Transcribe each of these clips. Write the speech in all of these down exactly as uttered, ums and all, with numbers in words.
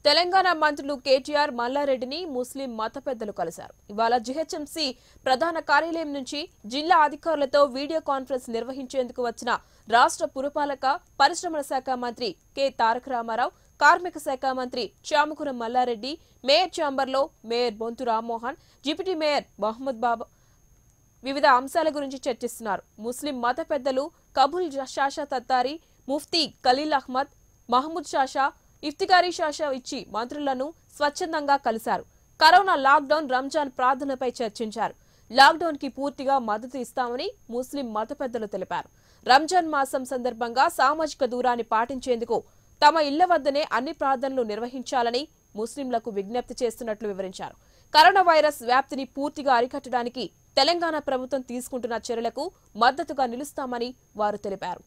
తెలంగాణ మంత్రులు కేటీఆర్ మల్లారెడ్డిని ముస్లిం మత పెద్దలు కలిశారు. ఇవాళ జీహెచ్ఎంసీ ప్రధాన కార్యాలయం నుంచి జిల్లా అధికారులతో వీడియో కాన్ఫరెన్స్ నిర్వహించేందుకు వచ్చిన రాష్ట్ర పురపాలక పరిశ్రమల శాఖ మంత్రి కె తారక రామారావు, కార్మిక శాఖ మంత్రి చామకూర మల్లారెడ్డి, మేయర్ ఛాంబర్లో mayor Bonthu Rammohan, deputy mayor Mohammed Baba వివిధ అంశాల గురించి చర్చిస్తున్నారు. ముస్లిం మత పెద్దలు కబుల్ షాషా తత్తారి, ముఫ్తీ ఖలీల్ అహ్మద్, మహమూద్ షాషా, ఇఫ్తికారీ షాషా ఇచ్చి మంత్రులను స్వచ్ఛందంగా కలిశారు. కరోనా లాక్డౌన్, రంజాన్ ప్రార్థనలపై చర్చించారు. లాక్డౌన్ కి పూర్తిగా మద్దతు ఇస్తామని ముస్లిం మత పెద్దలు తెలిపారు. రంజాన్ మాసం సందర్భంగా సామాజిక దూరాన్ని పాటించేందుకు తమ ఇళ్ల వద్దనే అన్ని ప్రార్థనలు నిర్వహించాలని ముస్లింలకు విజ్ఞప్తి చేస్తున్నట్లు వివరించారు. కరోనా వైరస్ వ్యాప్తిని పూర్తిగా అరికట్టడానికి తెలంగాణ ప్రభుత్వం తీసుకుంటున్న చర్యలకు మద్దతుగా నిలుస్తామని వారు తెలిపారు.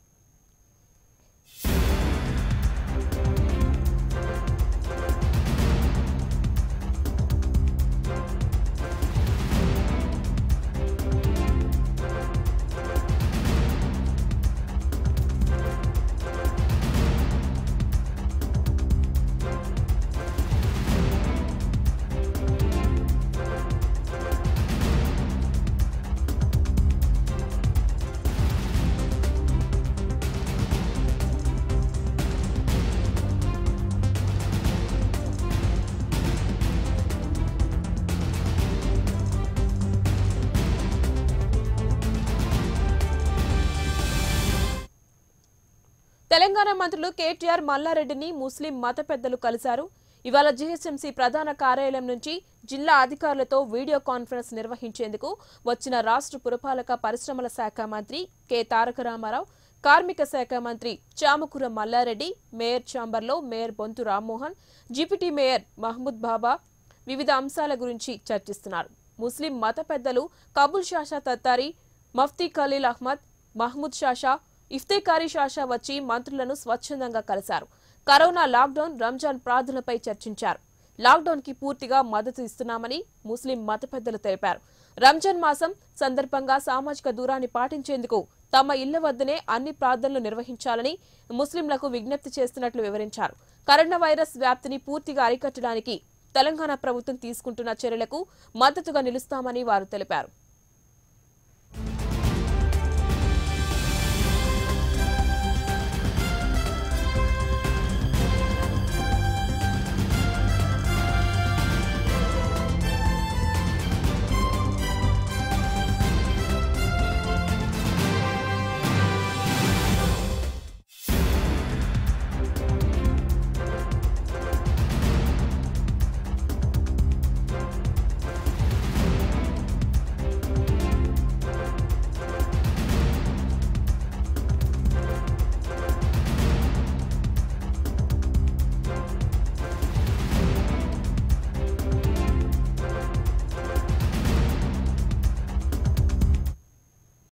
తెలంగాణ మంత్రులు కేటీఆర్ మల్లారెడ్డిని ముస్లిం మత పెద్దలు కలిశారు. ఇవాళ జీహెచ్ఎంసీ ప్రధాన కార్యాలయం నుంచి జిల్లా అధికారులతో వీడియో కాన్ఫరెన్స్ నిర్వహించేందుకు వచ్చిన రాష్ట్ర పురపాలక పరిశ్రమల శాఖ మంత్రి కె తారక రామారావు, కార్మిక శాఖ మంత్రి చామకూర మల్లారెడ్డి, మేయర్ ఛాంబర్లో mayor Bonthu Rammohan, deputy mayor Mohammed Baba వివిధ అంశాల గురించి చర్చిస్తున్నారు. ముస్లిం మత పెద్దలు కబుల్ షాషా తత్తారి, ముఫ్తీ ఖలీల్ అహ్మద్, మహమూద్ షాషా, ఇఫ్తికారీ షాషా వచ్చి మంత్రులను స్వచ్ఛందంగా కలిశారు. కరోనా లాక్డౌన్, రంజాన్ ప్రార్థనలపై చర్చించారు. లాక్డౌన్ కి పూర్తిగా మద్దతు ఇస్తున్నామని ముస్లిం మత పెద్దలు తెలిపారు. రంజాన్ మాసం సందర్భంగా సామాజిక దూరాన్ని పాటించేందుకు తమ ఇళ్ల వద్దనే అన్ని ప్రార్థనలు నిర్వహించాలని ముస్లింలకు విజ్ఞప్తి చేస్తున్నట్లు వివరించారు. కరోనా వైరస్ వ్యాప్తిని పూర్తిగా అరికట్టడానికి తెలంగాణ ప్రభుత్వం తీసుకుంటున్న చర్యలకు మద్దతుగా నిలుస్తామని వారు తెలిపారు.